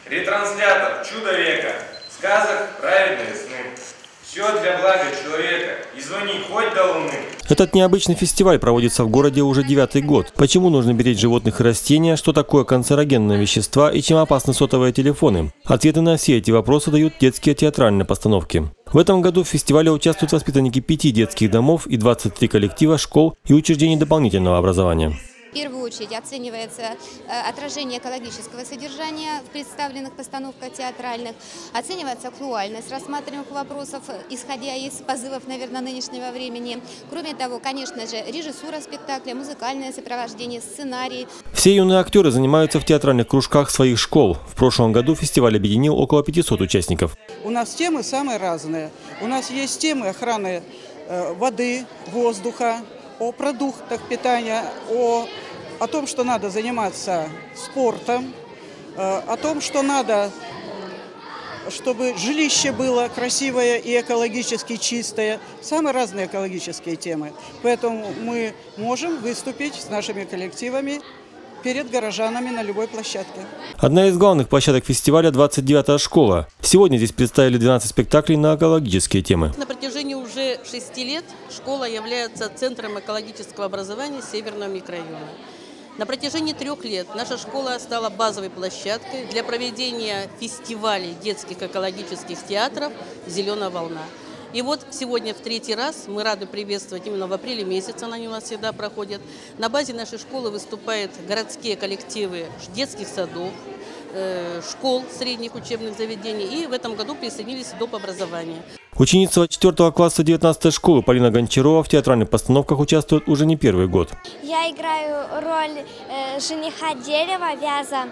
Ретранслятор «Чудо века». В сказах праведные сны. Все для блага человека. И звони хоть до луны. Этот необычный фестиваль проводится в городе уже 9-й год. Почему нужно беречь животных и растения, что такое канцерогенные вещества и чем опасны сотовые телефоны? Ответы на все эти вопросы дают детские театральные постановки. В этом году в фестивале участвуют воспитанники 5 детских домов и 23 коллектива школ и учреждений дополнительного образования. В первую очередь оценивается отражение экологического содержания в представленных постановках театральных, оценивается актуальность рассматриваемых вопросов, исходя из позывов, наверное, нынешнего времени. Кроме того, конечно же, режиссура спектакля, музыкальное сопровождение, сценарий. Все юные актеры занимаются в театральных кружках своих школ. В прошлом году фестиваль объединил около 500 участников. У нас темы самые разные. У нас есть темы охраны воды, воздуха, о продуктах питания, о том, что надо заниматься спортом, о том, что надо, чтобы жилище было красивое и экологически чистое. Самые разные экологические темы. Поэтому мы можем выступить с нашими коллективами перед горожанами на любой площадке. Одна из главных площадок фестиваля – 29-я школа. Сегодня здесь представили 12 спектаклей на экологические темы. На протяжении уже 6 лет школа является центром экологического образования Северного микрорайона. На протяжении 3 лет наша школа стала базовой площадкой для проведения фестивалей детских экологических театров «Зеленая волна». И вот сегодня в 3-й раз мы рады приветствовать, именно в апреле месяце они у нас всегда проходят. На базе нашей школы выступают городские коллективы детских садов, школ, средних учебных заведений, и в этом году присоединились к доп. Образованию. Ученица 4 класса 19-й школы Полина Гончарова в театральных постановках участвует уже не 1-й год. Я играю роль жениха дерева, вяза.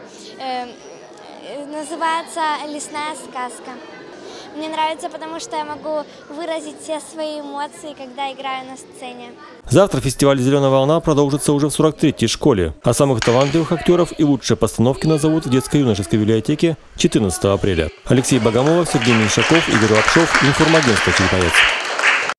Называется «Лесная сказка». Мне нравится, потому что я могу выразить все свои эмоции, когда играю на сцене. Завтра фестиваль «Зеленая волна» продолжится уже в 43-й школе. А самых талантливых актеров и лучшие постановки назовут в детско-юношеской библиотеке 14 апреля. Алексей Богомолов, Сергей Меньшаков, Игорь Лапшов, информагентство «Череповец».